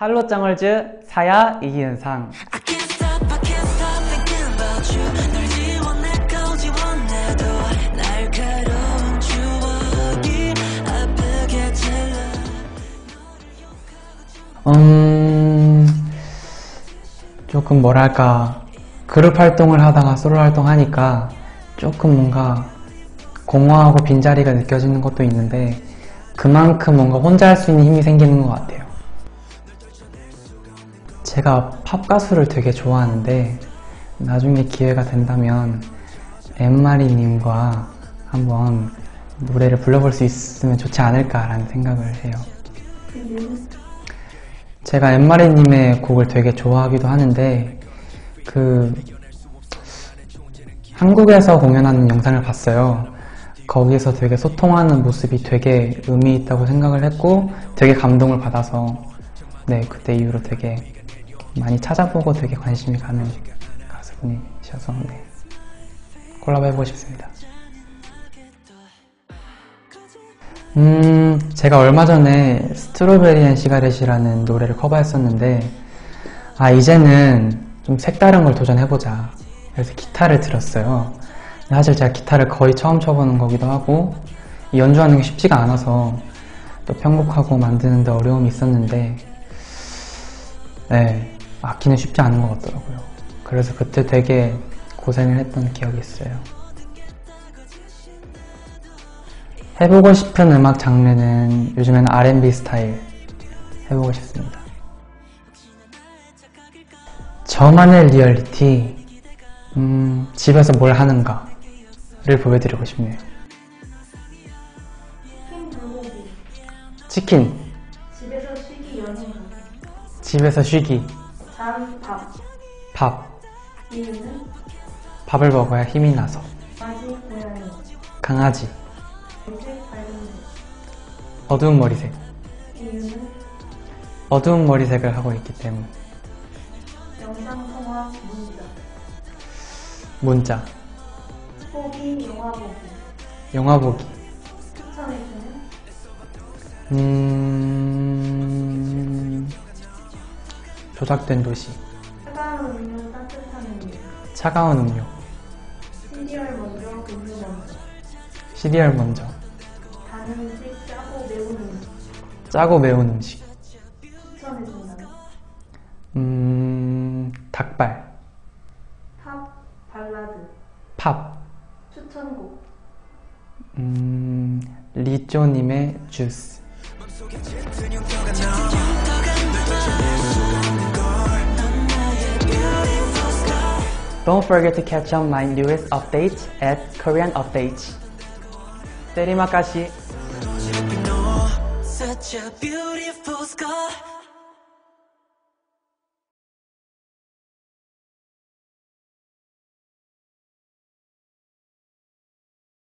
할로짱얼즈 사야 이기은상. 조금 뭐랄까, 그룹 활동을 하다가 솔로 활동하니까 조금 뭔가 공허하고 빈자리가 느껴지는 것도 있는데, 그만큼 뭔가 혼자 할 수 있는 힘이 생기는 것 같아요. 제가 팝 가수를 되게 좋아하는데 나중에 기회가 된다면 엠마리님과 한번 노래를 불러볼 수 있으면 좋지 않을까라는 생각을 해요. 제가 엠마리님의 곡을 되게 좋아하기도 하는데 한국에서 공연하는 영상을 봤어요. 거기서 되게 소통하는 모습이 되게 의미 있다고 생각을 했고 되게 감동을 받아서 그때 이후로 되게 많이 찾아보고 되게 관심이 가는 가수분이셔서 콜라보 해보고 싶습니다. 제가 얼마 전에 스트로베리 앤 시가렛이라는 노래를 커버했었는데 이제는 좀 색다른 걸 도전해보자. 그래서 기타를 들었어요. 사실 제가 기타를 거의 처음 쳐보는 거기도 하고 연주하는 게 쉽지가 않아서 또 편곡하고 만드는데 어려움이 있었는데 악기는 쉽지 않은 것 같더라고요. 그래서 그때 되게 고생을 했던 기억이 있어요. 해보고 싶은 음악 장르는 요즘에는 R&B 스타일 해보고 싶습니다. 저만의 리얼리티, 집에서 뭘 하는가를 보여드리고 싶네요. 치킨. 집에서 쉬기 여행. 집에서 쉬기. 잠, 밥. 이유는? 밥을 먹어야 힘이 나서. 강아지, 고양이. 강아지. 머리색, 밝은색. 어두운 머리색. 이유는? 어두운 머리색을 하고 있기 때문에. 영상통화, 문자. 보기, 영화 보기. 영화 보기. 추천해주는? 조작된 도시. 차가운 음료, 따뜻한 음료. 차가운 음료. 시리얼 먼저, 우유 먼저. 시리얼 먼저. 단 음식, 짜고 매운 음식. 짜고 매운 음식. 추천해준다면? 닭발. 팝, 발라드. 팝. 추천곡. 리쪼님의 주스. Don't forget to catch up my newest updates at Korean Updates. Terima kasih.